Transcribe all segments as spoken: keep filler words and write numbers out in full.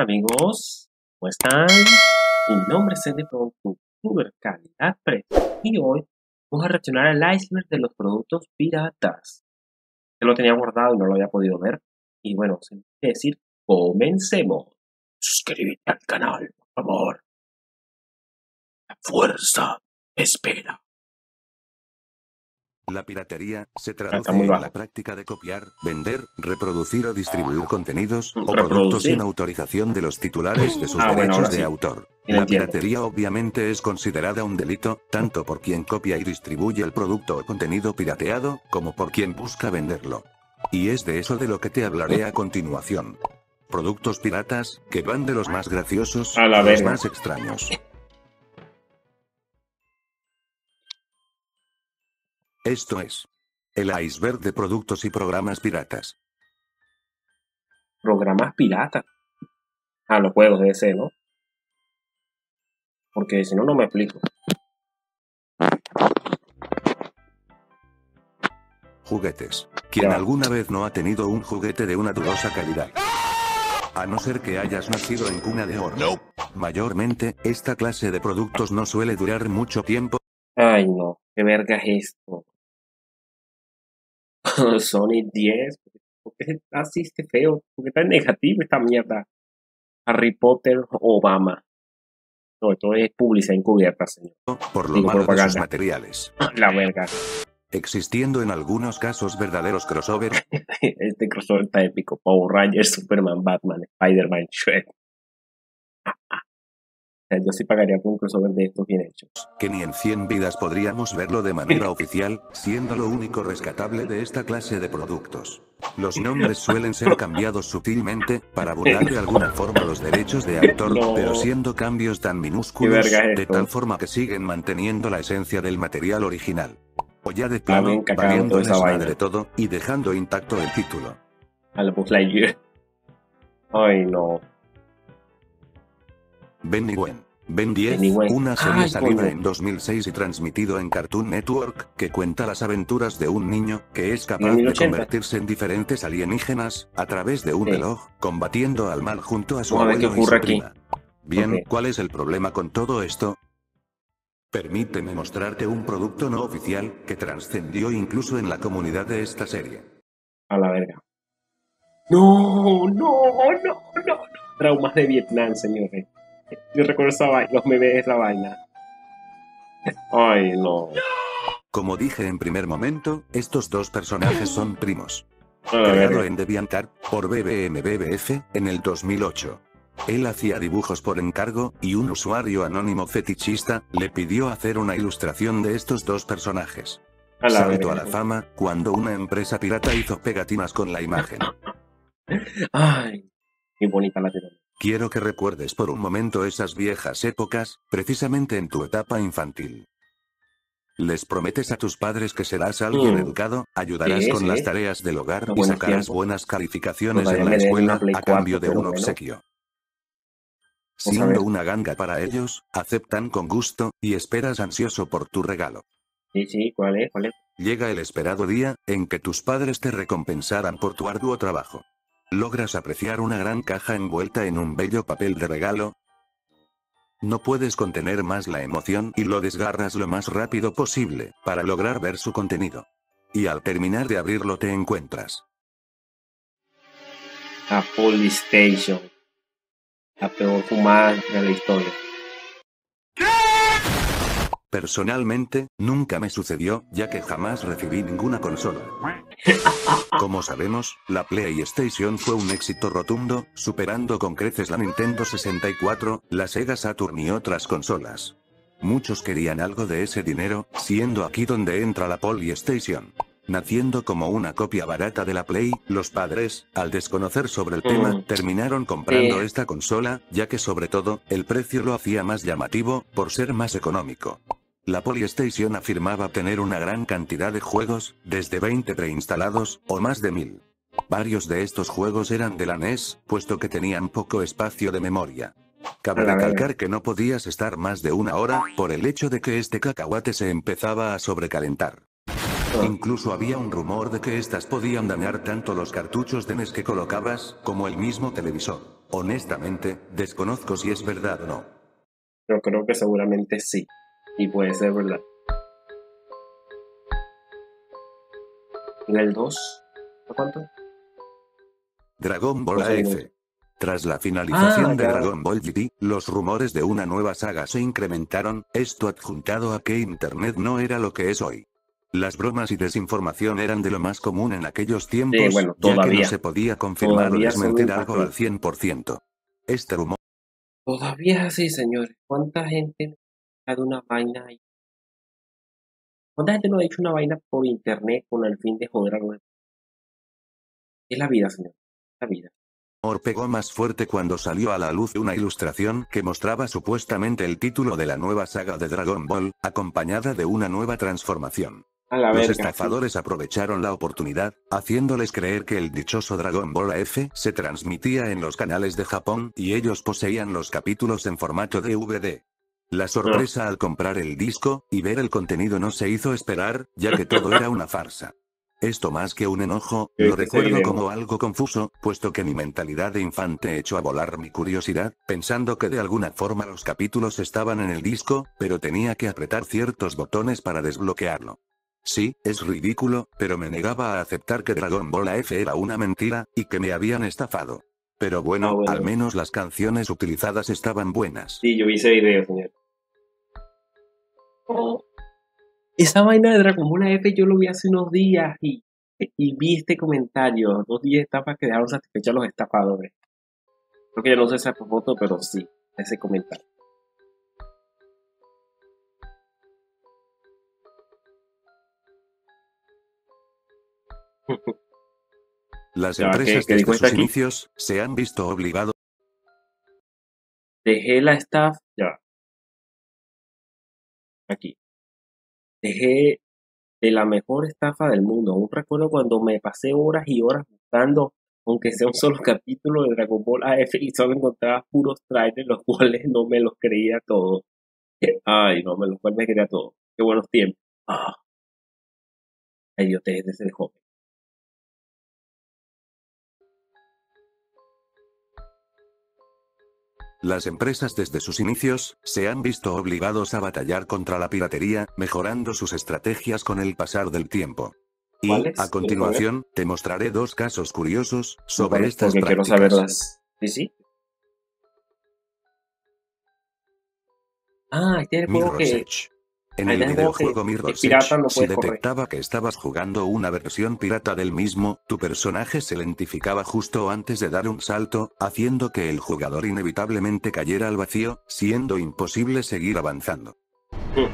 amigos, ¿cómo están? Mi nombre es Ed Producto Youtuber Calidad Precio y hoy vamos a reaccionar al iceberg de los productos piratas. Yo lo tenía guardado y no lo había podido ver. Y bueno, sin decir, comencemos. Suscríbete al canal, por favor. La fuerza espera. La piratería se Está traduce muy en bajo. la práctica de copiar, vender, reproducir o distribuir contenidos o Reproducir. productos sin autorización de los titulares de sus Ah, bueno, derechos ahora de sí. autor. Ya La entiendo. piratería obviamente es considerada un delito, tanto por quien copia y distribuye el producto o contenido pirateado, como por quien busca venderlo. Y es de eso de lo que te hablaré a continuación. Productos piratas, que van de los más graciosos A la a los verga. más extraños. Esto es el iceberg de productos y programas piratas. Programas piratas. Ah, los juegos de ese, ¿no? Porque si no, no me explico. Juguetes. ¿Quién Ya. alguna vez no ha tenido un juguete de una dudosa calidad? A no ser que hayas nacido en cuna de oro. No. Mayormente, esta clase de productos no suele durar mucho tiempo. Ay, no. ¿Qué verga es esto? Sonic diez. ¿Por qué así este feo? ¿Por qué tan negativo esta mierda? Harry Potter, Obama. No, esto es publicidad encubierta, señor. Por lo Digo, malo de sus propaganda. materiales. La verga. Existiendo en algunos casos verdaderos crossover, Este crossover está épico. Power Rangers, Superman, Batman, Spider-Man, Shrek. O sea, yo sí pagaría por un crossover de estos bien hechos. que ni en cien vidas podríamos verlo de manera oficial, siendo lo único rescatable de esta clase de productos. Los nombres suelen ser cambiados sutilmente, para burlar de alguna forma los derechos de autor, No. pero siendo cambios tan ¿Qué minúsculos, verga es de esto? tal forma que siguen manteniendo la esencia del material original. O ya de Está plano, bien cacao valiendo toda en esa madre vaina. todo, y dejando intacto el título. A la Buzz Lightyear. Ay, no. Ben y Gwen. Ben diez, Ben y Gwen. una serie Ay, salida coño. en dos mil seis y transmitido en Cartoon Network, que cuenta las aventuras de un niño, que es capaz mil de ochenta. convertirse en diferentes alienígenas, a través de un Sí. reloj, combatiendo al mal junto a su Vamos a ver qué abuelo y su ocurre aquí. prima. Bien, Ok. ¿cuál es el problema con todo esto? Permíteme mostrarte un producto no oficial, que trascendió incluso en la comunidad de esta serie. A la verga. No, no, no, no, no. Traumas de Vietnam, señores. Yo recuerdo esa vaina, los memes de esa vaina. Ay, no. Como dije en primer momento, estos dos personajes son primos. A la Creado verga. en DeviantArt, por B B M B B F, en el dos mil ocho. Él hacía dibujos por encargo, y un usuario anónimo fetichista, le pidió hacer una ilustración de estos dos personajes. A la Saltó a verga. la fama, cuando una empresa pirata hizo pegatinas con la imagen. Ay, qué bonita la tiene. Quiero que recuerdes por un momento esas viejas épocas, precisamente en tu etapa infantil. Les prometes a tus padres que serás alguien Mm. educado, ayudarás Sí, con sí. las tareas del hogar Los y buenos sacarás tiempos. buenas calificaciones Todavía en la me deben escuela, una Play a cambio cuatro, de un pero bueno. obsequio. Vamos a Siendo ver. una ganga para ellos, aceptan con gusto, y esperas ansioso por tu regalo. Sí, sí, ¿cuál es? ¿Cuál es? Llega el esperado día, en que tus padres te recompensarán por tu arduo trabajo. Logras apreciar una gran caja envuelta en un bello papel de regalo. No puedes contener más la emoción y lo desgarras lo más rápido posible, para lograr ver su contenido. Y al terminar de abrirlo te encuentras A Polystation. La peor fumada de la historia. Personalmente, nunca me sucedió, ya que jamás recibí ninguna consola. Como sabemos, la PlayStation fue un éxito rotundo, superando con creces la Nintendo sesenta y cuatro, la Sega Saturn y otras consolas. Muchos querían algo de ese dinero, siendo aquí donde entra la PlayStation. Naciendo como una copia barata de la Play, los padres, al desconocer sobre el tema, Mm. terminaron comprando Sí. esta consola, ya que sobre todo, el precio lo hacía más llamativo, por ser más económico. La PlayStation afirmaba tener una gran cantidad de juegos, desde veinte preinstalados, o más de mil. Varios de estos juegos eran de la N E S, puesto que tenían poco espacio de memoria. Cabe A la verga. recalcar que no podías estar más de una hora, por el hecho de que este cacahuate se empezaba a sobrecalentar. Incluso había un rumor de que estas podían dañar tanto los cartuchos de N E S que colocabas, como el mismo televisor. Honestamente, desconozco si es verdad o no. Pero creo que seguramente sí. Y puede ser verdad. Nivel dos. ¿Cuánto? Dragon Ball doce A F. minutos. Tras la finalización Ah, de ya. Dragon Ball G T, los rumores de una nueva saga se incrementaron, esto adjuntado a que Internet no era lo que es hoy. Las bromas y desinformación eran de lo más común en aquellos tiempos, Sí, bueno, ya que no todavía. se podía confirmar o Todavía son desmentir algo al impactantes. cien por ciento. Este rumor Todavía es así, señores. ¿Cuánta gente ha de una vaina ahí? ¿Cuánta gente no ha hecho una vaina por internet con el fin de joder a los demás? Es la vida, señor. Es la vida. pegó más fuerte cuando salió a la luz una ilustración que mostraba supuestamente el título de la nueva saga de Dragon Ball, acompañada de una nueva transformación. A la Los verga, estafadores aprovecharon la oportunidad, haciéndoles creer que el dichoso Dragon Ball A F se transmitía en los canales de Japón y ellos poseían los capítulos en formato D V D. La sorpresa al comprar el disco y ver el contenido no se hizo esperar, ya que todo era una farsa. Esto más que un enojo, Yo he lo visto ese recuerdo video. como algo confuso, puesto que mi mentalidad de infante echó a volar mi curiosidad, pensando que de alguna forma los capítulos estaban en el disco, pero tenía que apretar ciertos botones para desbloquearlo. Sí, es ridículo, pero me negaba a aceptar que Dragon Ball A F era una mentira, y que me habían estafado. Pero bueno, Ah, bueno. al menos las canciones utilizadas estaban buenas. Sí, yo vi ese video, señor. Esa vaina de Dragon Ball F yo lo vi hace unos días y, y vi este comentario. Dos días estafas que dejaron satisfechos a los estafadores. Creo que yo no sé esa foto, pero sí, ese comentario. Las Ya, empresas ¿qué- qué dijo desde esta sus aquí? inicios se han visto obligados Dejé la staff, ya, aquí. Dejé de la mejor estafa del mundo. Aún recuerdo cuando me pasé horas y horas buscando, aunque sea un solo capítulo de Dragon Ball A F y solo encontraba puros trailers, los cuales no me los creía todos. Ay, no me los cuales me creía todo. Qué buenos tiempos. Ah, la idiotez de ser joven. Las empresas desde sus inicios, se han visto obligados a batallar contra la piratería, mejorando sus estrategias con el pasar del tiempo. Y, ¿Cuáles? a continuación, te mostraré dos casos curiosos sobre ¿Cuáles? estas Porque quiero prácticas. saberlas. ¿Sí, sí? Ah, este es el juego Mirror's que... Edge. En Ah, el este es el juego videojuego que Mirror's es pirata, Edge, no si puedes correr. detectaba que estabas jugando una versión pirata del mismo, tu personaje se lentificaba justo antes de dar un salto, haciendo que el jugador inevitablemente cayera al vacío, siendo imposible seguir avanzando. Mm.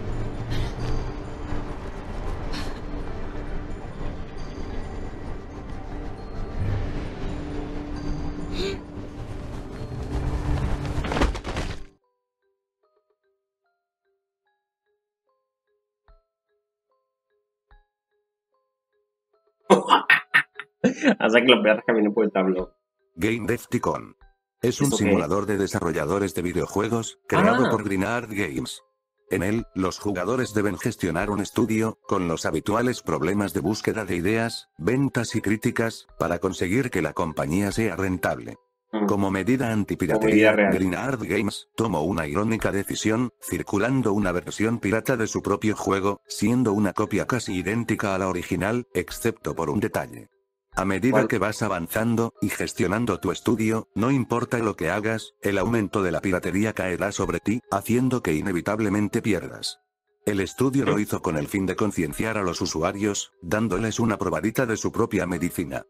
Hace que los piratas caminen por el tablón. Game Defticon. Es un ¿Eso qué? simulador de desarrolladores de videojuegos, creado Ah. por Greenart Games. En él, los jugadores deben gestionar un estudio, con los habituales problemas de búsqueda de ideas, ventas y críticas, para conseguir que la compañía sea rentable. Mm. Como medida Como antipiratería, medida real. Greenart Games tomó una irónica decisión, circulando una versión pirata de su propio juego, siendo una copia casi idéntica a la original, excepto por un detalle. A medida ¿Cuál? que vas avanzando y gestionando tu estudio, no importa lo que hagas, el aumento de la piratería caerá sobre ti, haciendo que inevitablemente pierdas. El estudio lo hizo con el fin de concienciar a los usuarios, dándoles una probadita de su propia medicina.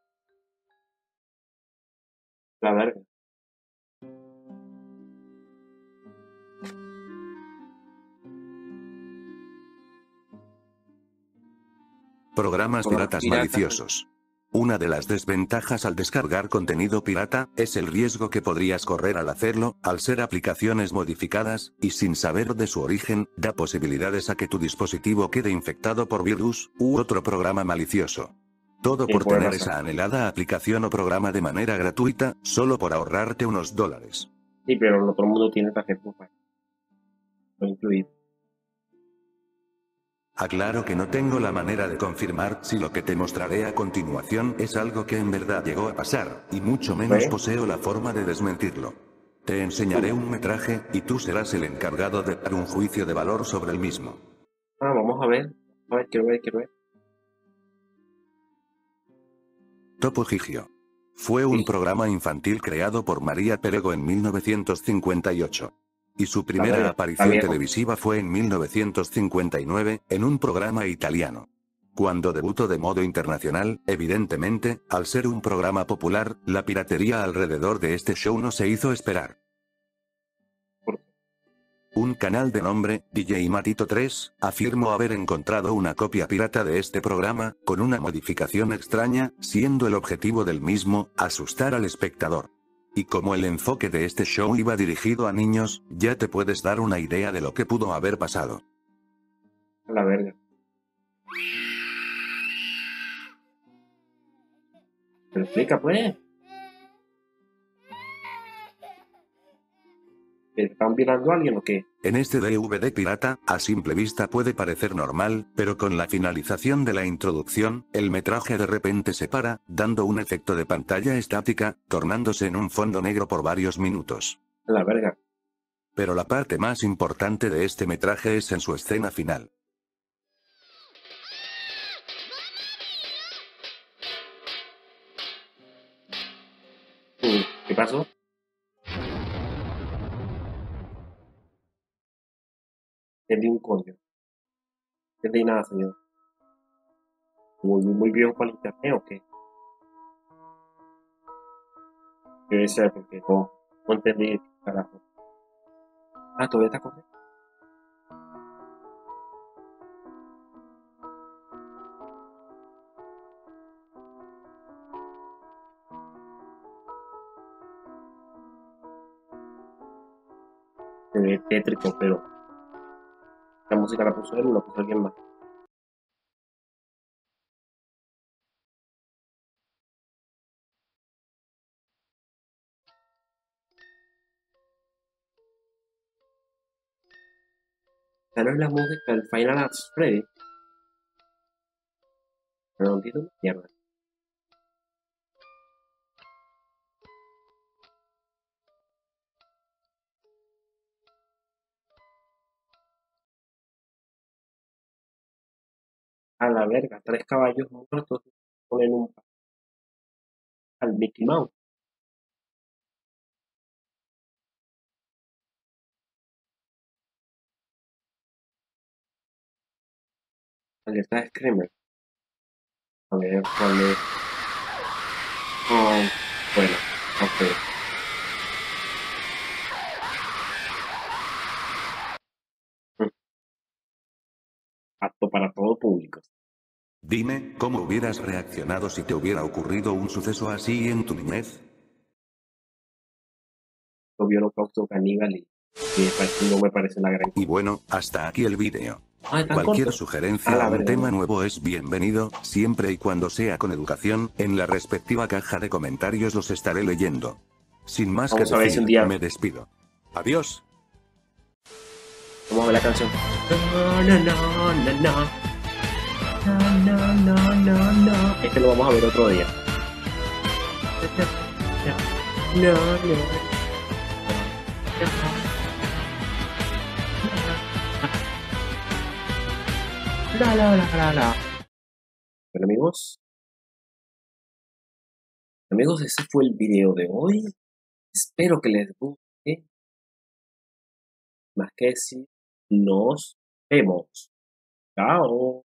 La verga. Programas Programas piratas piratas. maliciosos. Una de las desventajas al descargar contenido pirata, es el riesgo que podrías correr al hacerlo, al ser aplicaciones modificadas, y sin saber de su origen, da posibilidades a que tu dispositivo quede infectado por virus, u otro programa malicioso. Todo Sí, por puede tener pasar. esa anhelada aplicación o programa de manera gratuita, solo por ahorrarte unos dólares. Sí, pero no todo el mundo tiene tarjeta mobile. No incluido. Aclaro que no tengo la manera de confirmar si lo que te mostraré a continuación es algo que en verdad llegó a pasar, y mucho menos ¿Ve? poseo la forma de desmentirlo. Te enseñaré un metraje, y tú serás el encargado de dar un juicio de valor sobre el mismo. Ah, vamos a ver. A ver, quiero ver, quiero ver. Topo Gigio. Fue un Sí. programa infantil creado por María Perego en mil novecientos cincuenta y ocho. Y su La primera verga, está aparición viejo. televisiva fue en mil novecientos cincuenta y nueve, en un programa italiano. Cuando debutó de modo internacional, evidentemente, al ser un programa popular, la piratería alrededor de este show no se hizo esperar. ¿Por qué? Un canal de nombre, D J Matito tres, afirmó haber encontrado una copia pirata de este programa, con una modificación extraña, siendo el objetivo del mismo, asustar al espectador. Y como el enfoque de este show iba dirigido a niños, ya te puedes dar una idea de lo que pudo haber pasado. A la verga. ¿Me lo explica, pues? ¿Que están violando a alguien o qué? En este D V D pirata, a simple vista puede parecer normal, pero con la finalización de la introducción, el metraje de repente se para, dando un efecto de pantalla estática, tornándose en un fondo negro por varios minutos. A la verga. Pero la parte más importante de este metraje es en su escena final. ¿Qué pasó? Entendí un coño. Entendí nada, señor. Muy, muy viejo para el internet o qué? Debe ser porque no, no entendí, carajo. Ah, todavía está correcto. Se ve tétrico, pero la música la puso él o la puso alguien más. Esta no es la música del Final Arts Freddy. Pero no entiendo una mierda. A la verga, tres caballos muertos ponen un al Mickey Mouse. Alerta Screamer. A ver cuál es. Oh, bueno, ok. Mm, Apto para todo público. Dime, ¿cómo hubieras reaccionado si te hubiera ocurrido un suceso así en tu niñez? Obvio holocausto caníbal y, y me parece- no me parece la gran Y cosa. bueno, hasta aquí el vídeo. Ah, ¿están Cualquier cortos? A sugerencia la o un verga. tema nuevo es bienvenido, siempre y cuando sea con educación, en la respectiva caja de comentarios los estaré leyendo. Sin más Vamos que a ver si un decir, día. me despido. Adiós. Vamos a ver la canción. No, no, no, no, no. No, no, no, no, no. Este lo vamos a ver otro día. No, no. La, la, la, la, la. Bueno, amigos. Amigos, ese fue el video de hoy. Espero que les guste. Más que decir, nos vemos. Chao.